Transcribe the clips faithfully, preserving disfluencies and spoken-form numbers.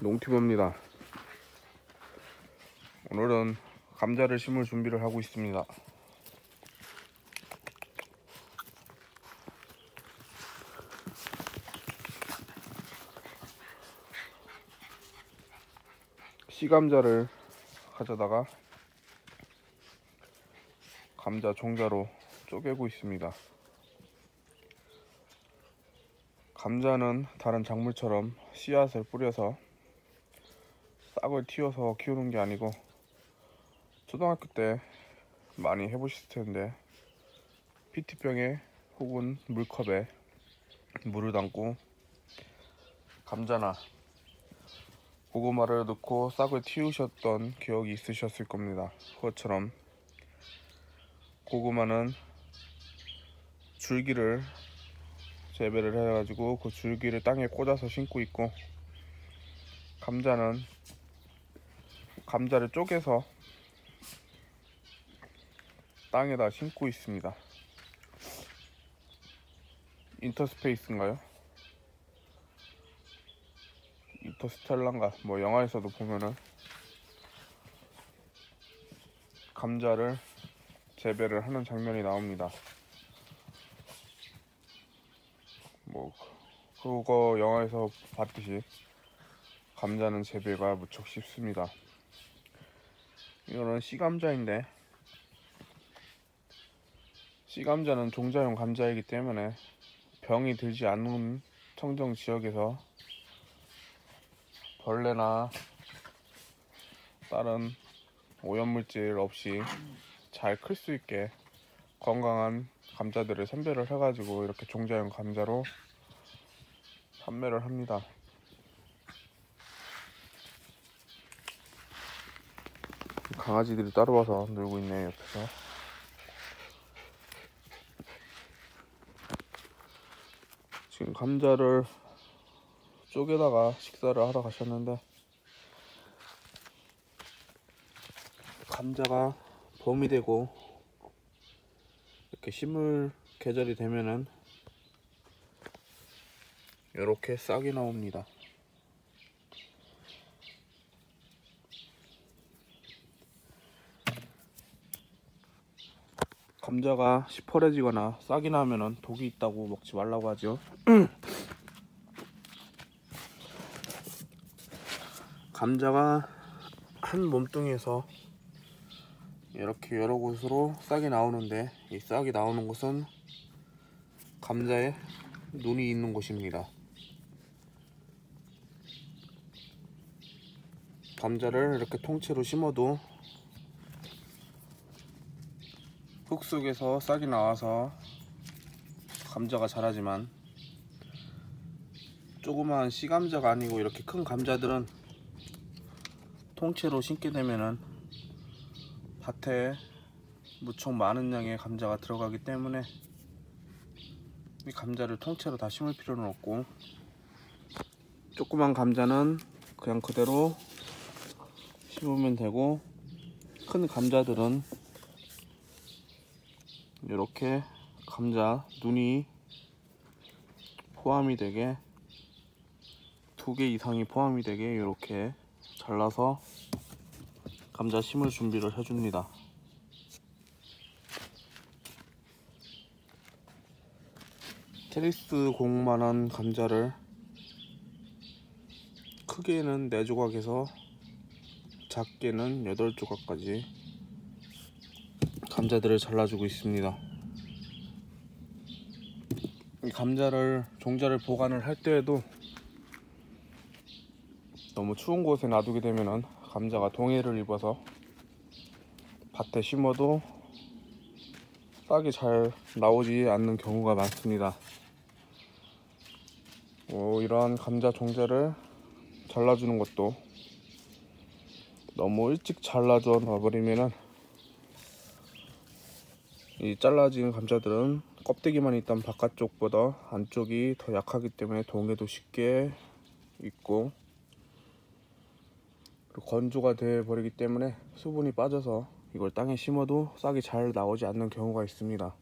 농티버입니다. 오늘은 감자를 심을 준비를 하고 있습니다. 씨감자를 가져다가 감자 종자로 쪼개고 있습니다. 감자는 다른 작물처럼 씨앗을 뿌려서 싹을 틔워서 키우는 게 아니고, 초등학교 때 많이 해보셨을 텐데 피티병에 혹은 물컵에 물을 담고 감자나 고구마를 넣고 싹을 틔우셨던 기억이 있으셨을 겁니다. 그것처럼 고구마는 줄기를 재배를 해가지고 그 줄기를 땅에 꽂아서 심고 있고, 감자는 감자를 쪼개서 땅에다 심고 있습니다. 인터스페이스인가요? 인터스텔라인가? 뭐 영화에서도 보면은 감자를 재배를 하는 장면이 나옵니다. 뭐 그거 영화에서 봤듯이 감자는 재배가 무척 쉽습니다. 이거는 씨감자인데, 씨감자는 종자용 감자이기 때문에 병이 들지 않는 청정 지역에서 벌레나 다른 오염물질 없이 잘 클 수 있게 건강한 감자들을 선별을 해가지고 이렇게 종자용 감자로 판매를 합니다. 강아지들이 따라와서 놀고 있네요, 옆에서. 지금 감자를 쪼개다가 식사를 하러 가셨는데, 감자가 봄이 되고 이렇게 심을 계절이 되면은 이렇게 싹이 나옵니다. 감자가 시퍼레지거나 싹이 나면은 독이 있다고 먹지 말라고 하죠. 감자가 한 몸뚱이에서 이렇게 여러 곳으로 싹이 나오는데, 이 싹이 나오는 곳은 감자에 눈이 있는 곳입니다. 감자를 이렇게 통째로 심어도 흙 속에서 싹이 나와서 감자가 자라지만, 조그마한 씨감자가 아니고 이렇게 큰 감자들은 통째로 심게 되면은 밭에 무척 많은 양의 감자가 들어가기 때문에 이 감자를 통째로 다 심을 필요는 없고, 조그만 감자는 그냥 그대로 심으면 되고, 큰 감자들은 이렇게 감자 눈이 포함이 되게, 두 개 이상이 포함이 되게 이렇게 잘라서 감자 심을 준비를 해줍니다. 테니스 공만한 감자를 크게는 네 조각에서 작게는 여덟 조각까지 감자들을 잘라주고 있습니다. 이 감자를 종자를 보관을 할 때에도 너무 추운 곳에 놔두게 되면은 감자가 동해를 입어서 밭에 심어도 싹이 잘 나오지 않는 경우가 많습니다. 뭐 이러한 감자 종자를 잘라주는 것도, 너무 일찍 잘라줘 놔버리면은 이 잘라진 감자들은 껍데기만 있던 바깥쪽보다 안쪽이 더 약하기 때문에 동해도 쉽게 있고, 건조가 돼 버리기 때문에 수분이 빠져서 이걸 땅에 심어도 싹이 잘 나오지 않는 경우가 있습니다.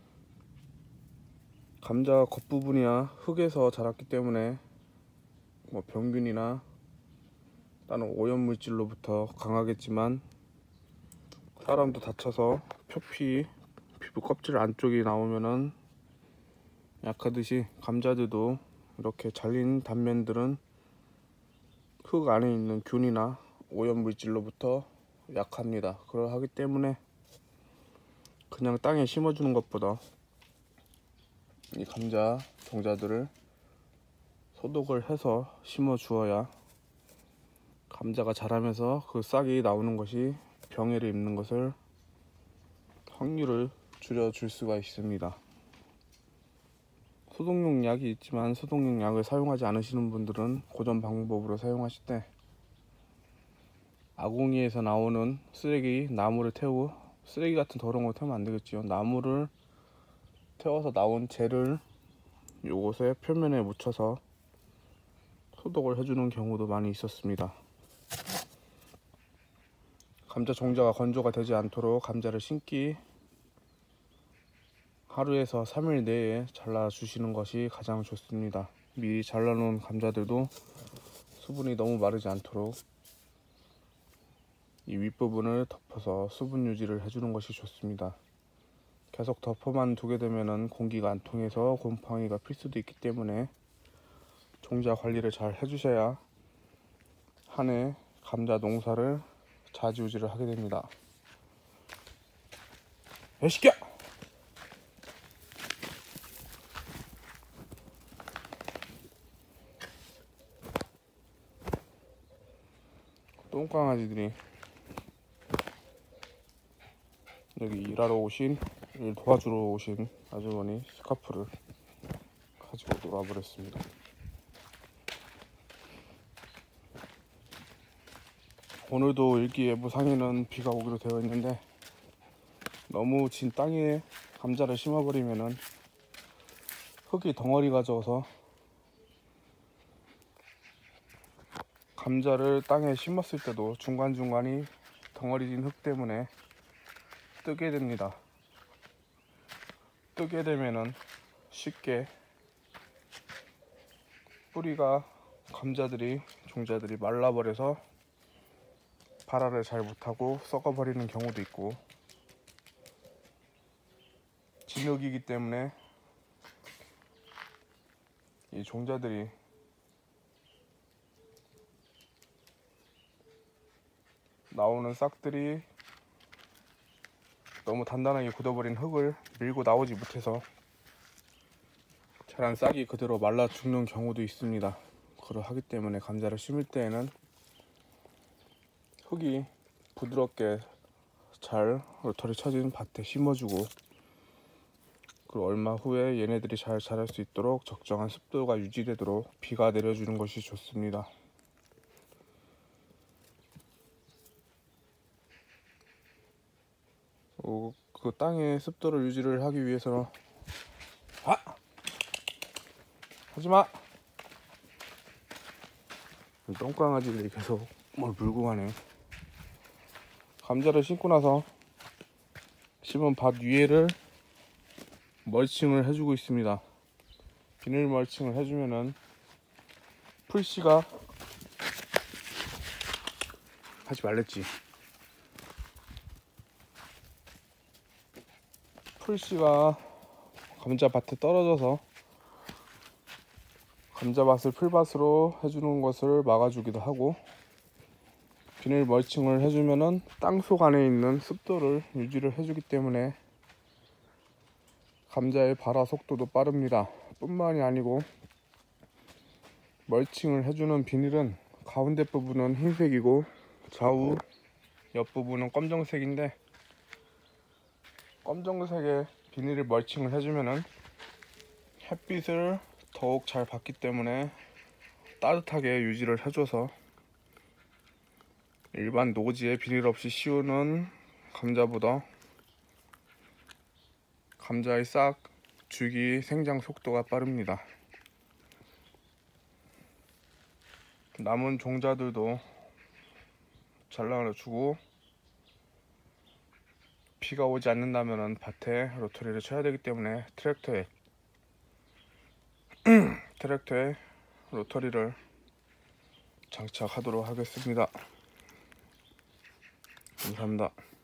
감자 겉부분이야 흙에서 자랐기 때문에 뭐 병균이나 다른 오염물질로부터 강하겠지만 사람도 다쳐서 표피, 피부 껍질 안쪽이 나오면은 약하듯이 감자들도 이렇게 잘린 단면들은 흙 안에 있는 균이나 오염물질로부터 약합니다. 그러하기 때문에 그냥 땅에 심어주는 것보다 이 감자 종자들을 소독을 해서 심어 주어야 감자가 자라면서 그 싹이 나오는 것이 병해를 입는 것을 확률을 줄여줄 수가 있습니다. 소독용 약이 있지만 소독용 약을 사용하지 않으시는 분들은 고전 방법으로 사용하실 때 아궁이에서 나오는 쓰레기, 나무를 태우고, 쓰레기 같은 더러운 거 태우면 안 되겠지요. 나무를 태워서 나온 젤을 요것에 표면에 묻혀서 소독을 해주는 경우도 많이 있었습니다. 감자 종자가 건조가 되지 않도록 감자를 심기 하루에서 삼 일 내에 잘라 주시는 것이 가장 좋습니다. 미리 잘라 놓은 감자들도 수분이 너무 마르지 않도록 이 윗부분을 덮어서 수분 유지를 해주는 것이 좋습니다. 계속 덮어만 두게 되면 공기가 안 통해서 곰팡이가 필 수도 있기 때문에 종자 관리를 잘 해주셔야 한 해 감자 농사를 좌지우지를 하게 됩니다. 야 시끼야! 똥강아지들이 여기 일하러 오신, 일 도와주러 오신 아주머니 스카프를 가지고 놀아버렸습니다. 오늘도 일기예보 상에는 비가 오기로 되어 있는데 너무 진 땅에 감자를 심어버리면은 흙이 덩어리가 져서 감자를 땅에 심었을 때도 중간중간이 덩어리진 흙 때문에 뜨게 됩니다. 뜨게 되면은 쉽게 뿌리가, 감자들이, 종자들이 말라버려서 발화를 잘 못하고 썩어버리는 경우도 있고, 진흙이기 때문에 이 종자들이 나오는 싹들이 너무 단단하게 굳어버린 흙을 밀고 나오지 못해서 자란 싹이 그대로 말라 죽는 경우도 있습니다. 그러하기 때문에 감자를 심을 때에는 흙이 부드럽게 잘 로터리 쳐진 밭에 심어주고, 그리고 얼마 후에 얘네들이 잘 자랄 수 있도록 적정한 습도가 유지되도록 비가 내려주는 것이 좋습니다. 어, 그 땅의 습도를 유지를 하기 위해서는 아! 하지마! 똥강아지들이 계속 뭘 물고 가네. 감자를 심고 나서 심은 밭 위에를 멀칭을 해주고 있습니다. 비닐 멀칭을 해주면은 풀씨가, 하지 말랬지, 풀씨가 감자밭에 떨어져서 감자밭을 풀밭으로 해주는 것을 막아주기도 하고, 비닐 멀칭을 해주면은 땅속 안에 있는 습도를 유지를 해주기 때문에 감자의 발화 속도도 빠릅니다. 뿐만이 아니고 멀칭을 해주는 비닐은 가운데 부분은 흰색이고 좌우 옆부분은 검정색인데, 검정색의 비닐을 멀칭을 해주면은 햇빛을 더욱 잘 받기 때문에 따뜻하게 유지를 해줘서 일반 노지에 비닐 없이 씌우는 감자보다 감자의 싹 주기 생장 속도가 빠릅니다. 남은 종자들도 잘라주고, 비가 오지 않는다면 밭에 로터리를 쳐야 되기 때문에 트랙터에 트랙터에 로터리를 장착하도록 하겠습니다. 감사합니다.